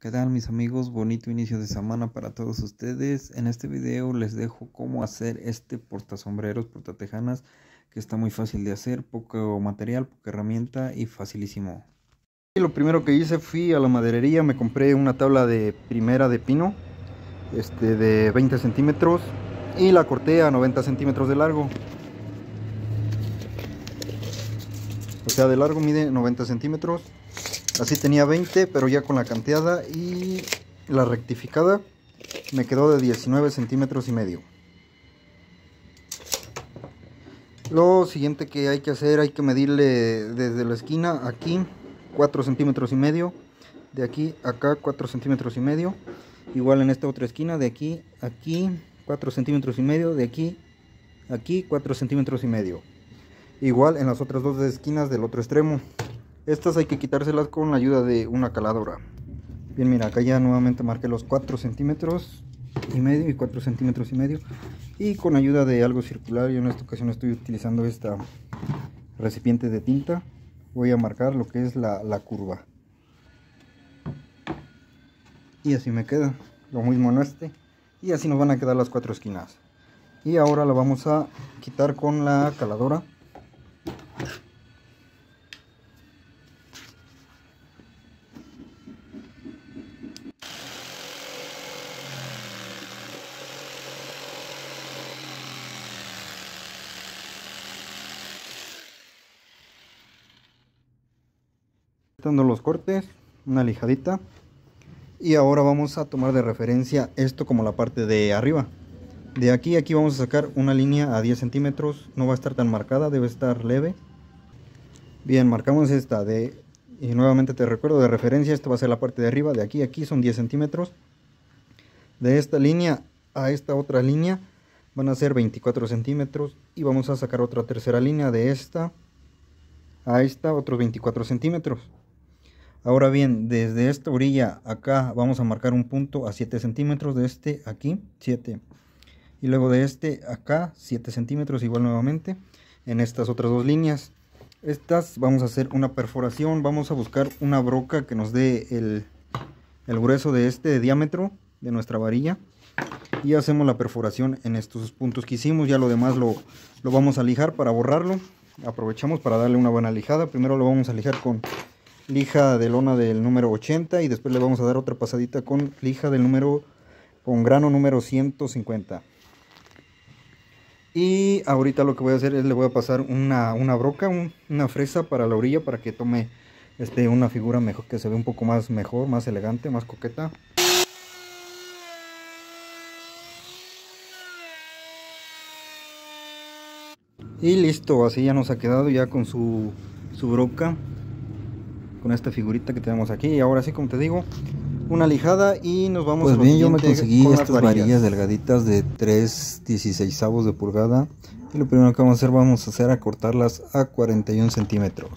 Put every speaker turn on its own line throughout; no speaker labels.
¿Qué tal mis amigos? Bonito inicio de semana para todos ustedes. En este video les dejo cómo hacer este portasombreros, portatejanas, que está muy fácil de hacer, poco material, poca herramienta y facilísimo. Y lo primero que hice, fui a la maderería, me compré una tabla de primera de pino, de 20 centímetros y la corté a 90 centímetros de largo. O sea, de largo mide 90 centímetros. Así tenía 20, pero ya con la canteada y la rectificada me quedó de 19 centímetros y medio. Lo siguiente que hay que hacer, hay que medirle desde la esquina aquí 4 centímetros y medio, de aquí acá 4 centímetros y medio, igual en esta otra esquina, de aquí aquí 4 centímetros y medio, de aquí aquí 4 centímetros y medio, igual en las otras dos esquinas del otro extremo. Estas hay que quitárselas con la ayuda de una caladora. Bien, mira, acá ya nuevamente marqué los 4 centímetros y medio y 4 centímetros y medio. Y con ayuda de algo circular, yo en esta ocasión estoy utilizando esta recipiente de tinta, voy a marcar lo que es la curva. Y así me queda, lo mismo en este. Y así nos van a quedar las 4 esquinas. Y ahora la vamos a quitar con la caladora. Dando los cortes, una lijadita, y ahora vamos a tomar de referencia esto como la parte de arriba. De aquí a aquí vamos a sacar una línea a 10 centímetros, no va a estar tan marcada, debe estar leve. Bien, marcamos esta y nuevamente te recuerdo de referencia, esta va a ser la parte de arriba, de aquí a aquí son 10 centímetros. De esta línea a esta otra línea van a ser 24 centímetros y vamos a sacar otra tercera línea de esta a esta, otros 24 centímetros. Ahora bien, desde esta orilla acá vamos a marcar un punto a 7 centímetros, de este aquí 7, y luego de este acá 7 centímetros igual nuevamente en estas otras dos líneas. Estas vamos a hacer una perforación, vamos a buscar una broca que nos dé el grueso de de diámetro de nuestra varilla, y hacemos la perforación en estos puntos que hicimos. Ya lo demás lo vamos a lijar para borrarlo. Aprovechamos para darle una buena lijada. Primero lo vamos a lijar con lija de lona del número 80 y después le vamos a dar otra pasadita con lija del con grano número 150. Y ahorita lo que voy a hacer es le voy a pasar una broca, una fresa para la orilla, para que tome una figura mejor, que se ve un poco más mejor, más elegante, más coqueta. Y listo, así ya nos ha quedado ya con su broca, con esta figurita que tenemos aquí. Y ahora sí, como te digo, una lijada y nos vamos a lo siguiente. Pues bien, yo me conseguí estas varillas delgaditas de 3/16 de pulgada, y lo primero que vamos a hacer a cortarlas a 41 centímetros.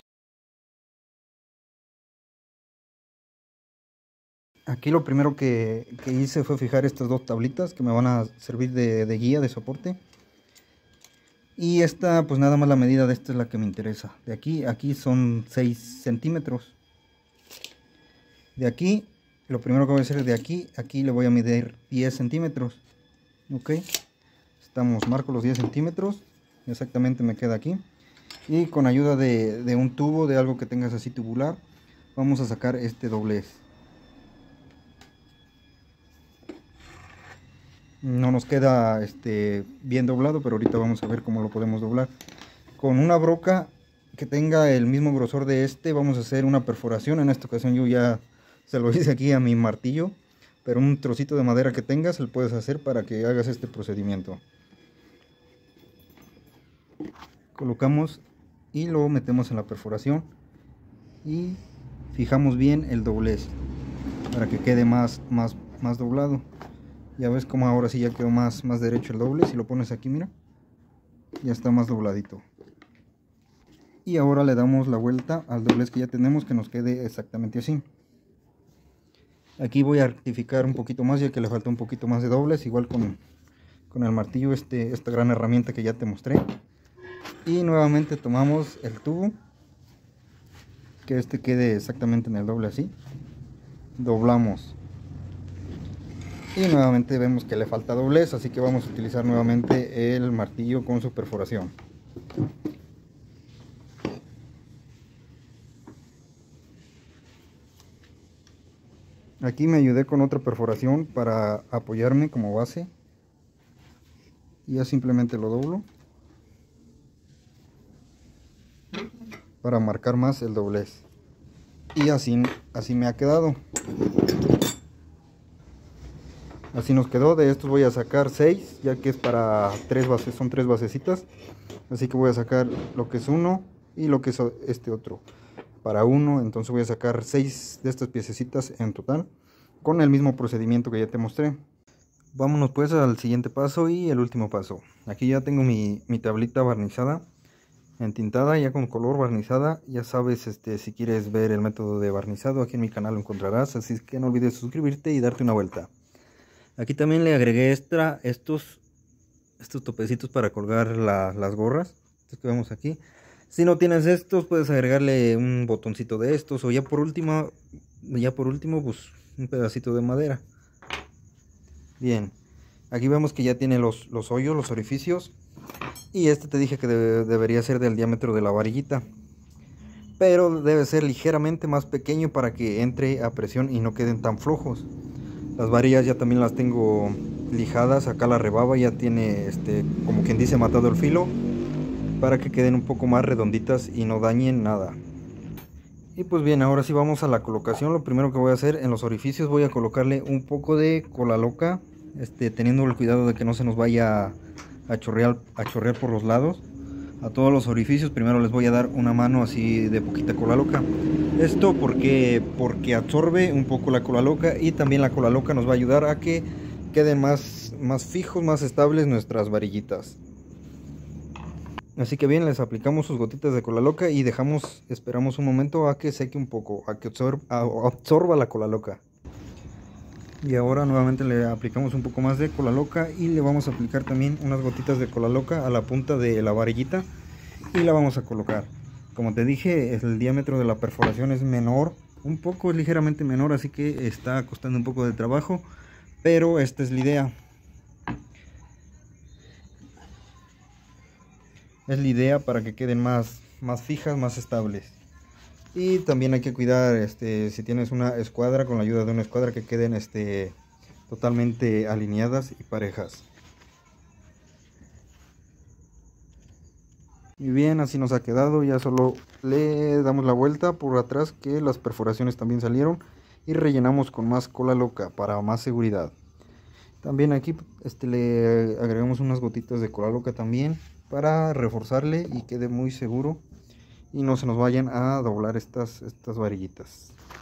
Aquí lo primero que hice fue fijar estas dos tablitas que me van a servir de guía, de soporte. Y esta, pues nada más la medida de esta es la que me interesa. De aquí a aquí son 6 centímetros. De aquí, lo primero que voy a hacer es de aquí a aquí le voy a medir 10 centímetros. Ok, marco los 10 centímetros, exactamente me queda aquí. Y con ayuda de un tubo, de algo que tengas así tubular, vamos a sacar este doblez. No nos queda bien doblado, pero ahorita vamos a ver cómo lo podemos doblar. Con una broca que tenga el mismo grosor de vamos a hacer una perforación. En esta ocasión yo ya se lo hice aquí a mi martillo, pero un trocito de madera que tengas lo puedes hacer para que hagas este procedimiento. Colocamos y lo metemos en la perforación y fijamos bien el doblez para que quede más doblado. Ya ves como ahora sí ya quedó más derecho el doble. Si lo pones aquí, mira, ya está más dobladito. Y ahora le damos la vuelta al doblez que ya tenemos, que nos quede exactamente así. Aquí voy a rectificar un poquito más, ya que le falta un poquito más de doblez, igual con el martillo, esta gran herramienta que ya te mostré. Y nuevamente tomamos el tubo, que quede exactamente en el doble así. doblamos y nuevamente vemos que le falta doblez, así que vamos a utilizar nuevamente el martillo con su perforación. Aquí me ayudé con otra perforación para apoyarme como base y ya simplemente lo doblo para marcar más el doblez, y así me ha quedado. Así nos quedó. De estos voy a sacar 6, ya que es para 3 bases, son 3 basecitas. Así que voy a sacar lo que es uno y lo que es este otro para uno. Entonces voy a sacar 6 de estas piececitas en total, con el mismo procedimiento que ya te mostré. Vámonos pues al siguiente paso y el último paso. Aquí ya tengo mi tablita barnizada, entintada, ya con color barnizada. Ya sabes, si quieres ver el método de barnizado, aquí en mi canal lo encontrarás. Así que no olvides suscribirte y darte una vuelta. Aquí también le agregué estos topecitos para colgar las gorras, estos que vemos aquí. Si no tienes estos, puedes agregarle un botoncito de estos, o ya por último pues un pedacito de madera. Bien, aquí vemos que ya tiene los hoyos, los orificios, y te dije que debería ser del diámetro de la varillita, pero debe ser ligeramente más pequeño para que entre a presión y no queden tan flojos. Las varillas ya también las tengo lijadas. Acá la rebaba ya tiene, como quien dice, matado el filo, para que queden un poco más redonditas y no dañen nada. Y pues bien, ahora sí vamos a la colocación. Lo primero que voy a hacer en los orificios, voy a colocarle un poco de cola loca, teniendo el cuidado de que no se nos vaya a chorrear por los lados. A todos los orificios primero les voy a dar una mano así de poquita cola loca. Esto porque absorbe un poco la cola loca, y también la cola loca nos va a ayudar a que queden más fijos, más estables nuestras varillitas. Así que bien, les aplicamos sus gotitas de cola loca y esperamos un momento a que seque un poco, a que absorba la cola loca. Y ahora nuevamente le aplicamos un poco más de cola loca y le vamos a aplicar también unas gotitas de cola loca a la punta de la varillita y la vamos a colocar. Como te dije, el diámetro de la perforación es menor, un poco, es ligeramente menor, así que está costando un poco de trabajo, pero esta es la idea. Es la idea para que queden más fijas, más estables. Y también hay que cuidar, si tienes una escuadra, con la ayuda de una escuadra, que queden totalmente alineadas y parejas. Y bien, así nos ha quedado. Ya solo le damos la vuelta por atrás, que las perforaciones también salieron, y rellenamos con más cola loca para más seguridad. También aquí le agregamos unas gotitas de cola loca también, para reforzarle y quede muy seguro y no se nos vayan a doblar estas varillitas.